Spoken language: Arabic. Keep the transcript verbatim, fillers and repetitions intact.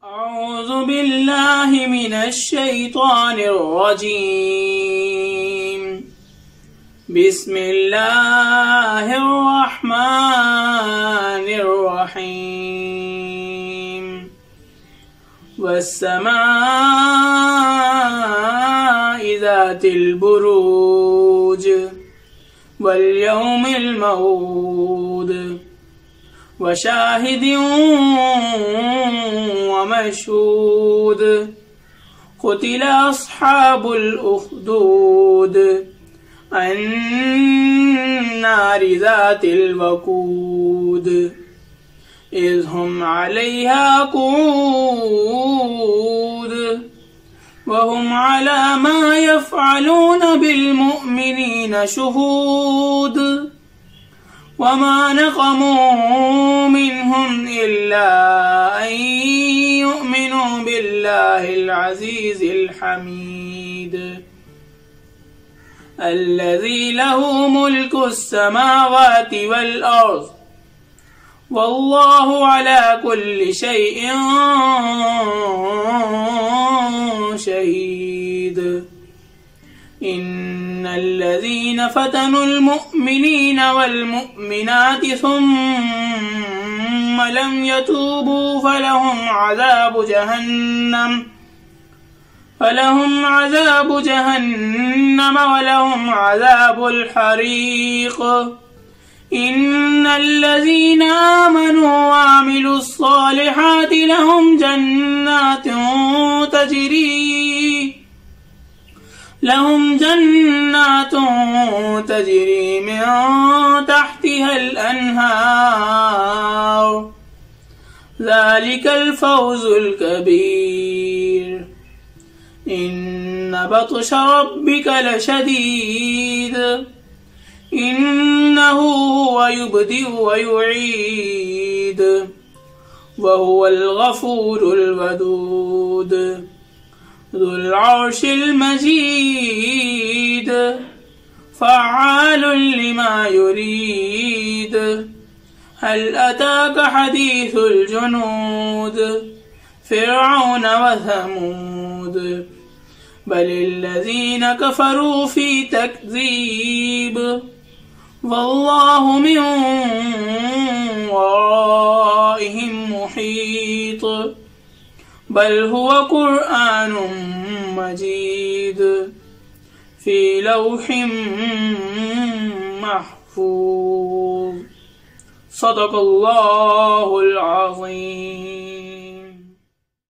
أعوذ بالله من الشيطان الرجيم. بسم الله الرحمن الرحيم. والسماء ذات البروج واليوم الموعود وشاهد ومشهود. قتل أصحاب الأخدود النار ذات الوقود إذ هم عليها قعود وهم على ما يفعلون بالمؤمنين شهود. وما نقموا منهم إلا أن يؤمنوا بالله العزيز الحميد الذي له ملك السماوات والأرض والله على كل شيء شهيد. إن الذين فتنوا المؤمنين والمؤمنات ثم لم يتوبوا فلهم عذاب جهنم فلهم عذاب جهنم ولهم عذاب الحريق. إن الذين آمنوا وعملوا الصالحات لهم جنات تجري لهم جنات تجري من تحتها الأنهار ذلك الفوز الكبير. إن بطش ربك لشديد إنه هو يبدئ ويعيد وهو الغفور الودود ذو العرش المجيد فعال لما يريد. هل أتاك حديث الجنود فرعون وثمود بل الذين كفروا في تكذيب والله من ورائهم محيط بل هو قرآن مجيد في لوح محفوظ. صدق الله العظيم.